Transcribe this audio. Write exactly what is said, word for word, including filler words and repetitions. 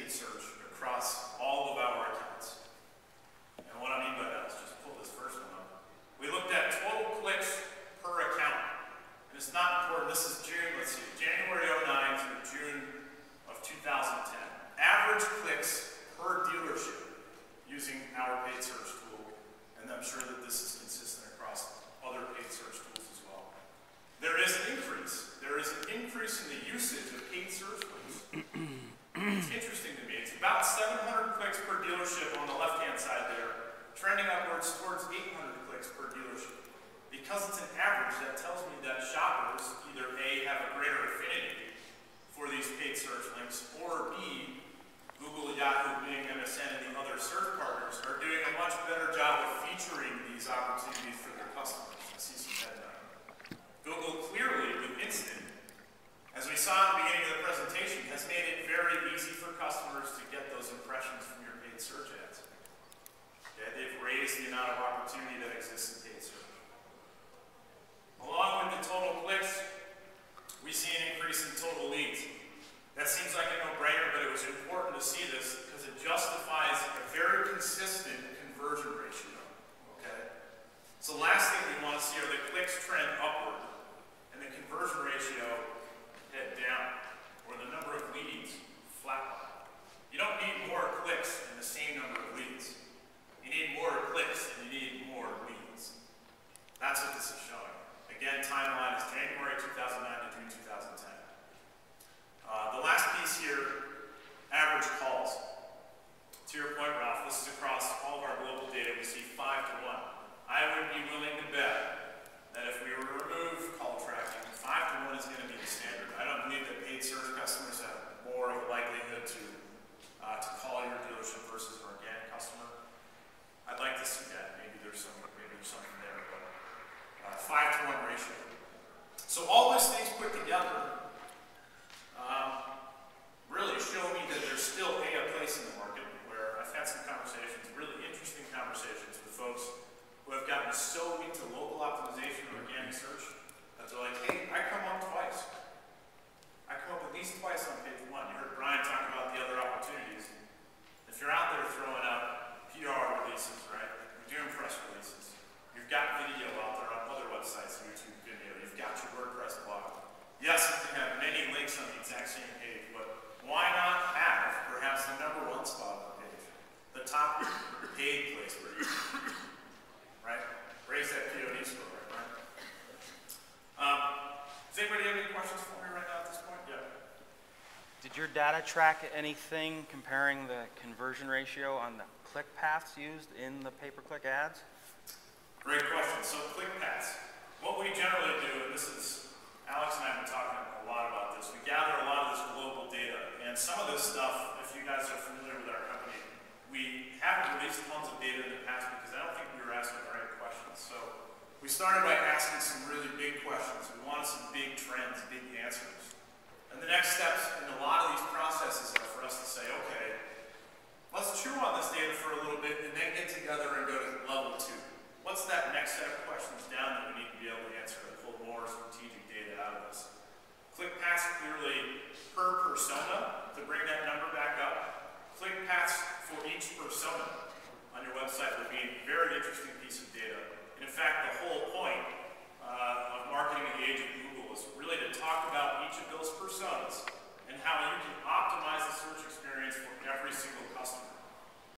paid search across all of our accounts. And what I mean by that is just pull this first one up. We looked at total clicks per account. And it's not important, this is June, let's see, January oh nine through June of two thousand ten. Average clicks per dealership using our paid search tool. And I'm sure that this is consistent across other paid search tools as well. There is an increase. There is an increase in the usage of paid search tools. It's interesting to me. It's about seven hundred clicks per dealership on the left-hand side there, trending upwards towards eight hundred clicks per dealership. Because it's an average, that tells me that shoppers either A, have a greater affinity for these paid search links, or B, Google, Yahoo, Bing, M S N, and the other search partners are doing a much better job of featuring these opportunities for their customers. I see some head down. Google clearly, with Instant, as we saw at the beginning of the presentation, has made it very easy for customers to get those impressions from your paid search ads. Okay, they've raised the amount of opportunity that exists in paid search. Along with the total clicks, we see an increase in total leads. That seems like a no-brainer, but it was important to see this because it justifies a very consistent conversion ratio. Okay? So last thing we want to see are the clicks trend upward and the conversion ratio head down, or the number of leads flatline. You don't need more clicks and the same number of leads. You need more clicks and you need more leads. That's what this is showing. Again, timeline is January two thousand nine to June two thousand ten. Uh, the last piece here, average calls. To your point, Ralph, this is across all of our global data. We see five to one. I would be willing to bet that if we were to remove call tracking, five to one is going to be the standard. I don't believe that paid search customers have more of a likelihood to uh, to call your dealership versus an organic customer. I'd like to see that. Maybe there's some, maybe there's something there, but uh, five to one ratio. So all these things put together um, really show me that there's still a, a place in the market where I've had some conversations, really interesting conversations with folks who have gotten so into local optimization or organic search that they're like, hey, I come up twice. I come up at least twice on page one. You heard Brian talk about the other opportunities. If you're out there throwing out P R releases, right? You're doing press releases. You've got video out there on other websites, YouTube video. You've got your WordPress blog. Yes, you can have many links on the exact same page, but why not have perhaps the number one spot on the page? The top paid place for you. Right? Raise that P O D score, right, Brian? Um, does anybody have any questions for me right now at this point? Yeah. Did your data track anything comparing the conversion ratio on the click paths used in the pay-per-click ads? Great question. So click paths. What we generally do, and this is, Alex and I have been talking a lot about this, we gather a lot of this global data, and some of this stuff, if you guys are familiar with our company, we haven't released tons of data in the past because I don't think we were asking the right questions. So we started by asking some really big questions. We wanted some big trends, big answers. And the next steps in a lot of these processes